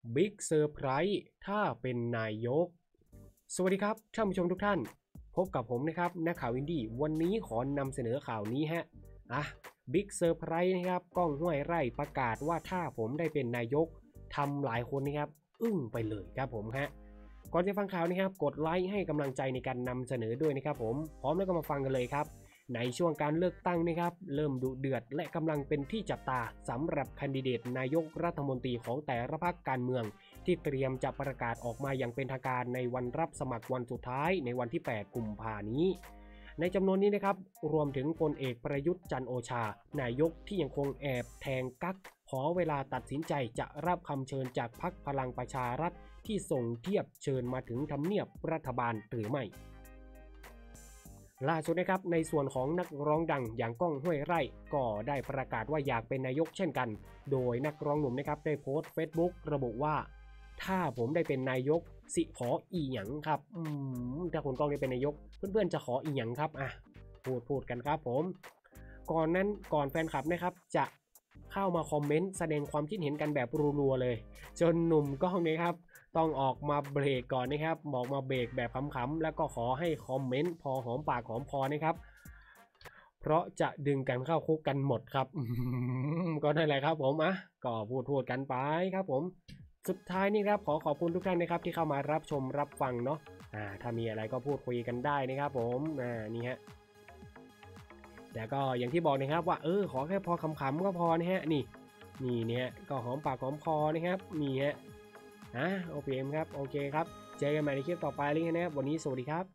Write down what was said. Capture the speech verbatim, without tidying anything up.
บิ๊กเซอร์ไพรส์ถ้าเป็นนายกสวัสดีครับท่านผู้ชมทุกท่านพบกับผมนะครับนักข่าวอินดี้วันนี้ขอนำเสนอข่าวนี้ฮะอ่ะบิ๊กเซอร์ไพรส์นะครับก้องห้วยไร่ประกาศว่าถ้าผมได้เป็นนายกทำหลายคนนะครับอึ้งไปเลยครับผมฮะก่อนจะฟังข่าวนะครับกดไลค์ให้กำลังใจในการนำเสนอด้วยนะครับผมพร้อมแล้วก็มาฟังกันเลยครับในช่วงการเลือกตั้งนะครับเริ่มดุเดือดและกำลังเป็นที่จับตาสำหรับแคนดิเดตนายกรัฐมนตรีของแต่ละพรรคการเมืองที่เตรียมจะประกาศออกมาอย่างเป็นทางการในวันรับสมัครวันสุดท้ายในวันที่แปดกุมภาพันธ์นี้ในจำนวนนี้นะครับรวมถึงพลเอกประยุทธ์จันทร์โอชานายกที่ยังคงแอบแทงกั๊กขอเวลาตัดสินใจจะรับคำเชิญจากพรรคพลังประชารัฐที่ส่งเทียบเชิญมาถึงทำเนียบรัฐบาลหรือไม่ล่าสุดนะครับในส่วนของนักร้องดังอย่างก้องห้วยไร่ก็ได้ประกาศว่าอยากเป็นนายกเช่นกันโดยนักร้องหนุ่มนะครับได้โพสต์ Facebook ระบุว่าถ้าผมได้เป็นนายกสิขออีหยังครับอืมถ้าคุณก้องได้เป็นนายกเพื่อนๆจะขออีหยังครับอ่ะพูดพูดกันครับผมก่อนนั้นก่อนแฟนคลับนะครับจะเข้ามาคอมเมนต์แสดงความคิดเห็นกันแบบรัวๆเลยจนหนุ่มก้องนะครับต้องออกมาเบรกก่อนนะครับบอกมาเบรกแบบขำๆแล้วก็ขอให้คอมเมนต์พอหอมปากหอมคอนะครับเพราะจะดึงกันเข้าคุกกันหมดครับก็นั่นแหละครับผมอ่ะก็พูดพูดกันไปครับผมสุดท้ายนี่ครับขอขอบคุณทุกท่านนะครับที่เข้ามารับชมรับฟังเนาะอ่าถ้ามีอะไรก็พูดคุยกันได้นะครับผมอ่านี่ฮะแต่ก็อย่างที่บอกนะครับว่าเออขอแค่พอขำๆก็พอนะฮะนี่นี่เนี่ยก็หอมปากหอมคอนะครับนี่ฮะอ่ะโอเคครับโอเคครับเจอกันใหม่ในคลิปต่อไปเลยนะครับวันนี้สวัสดีครับ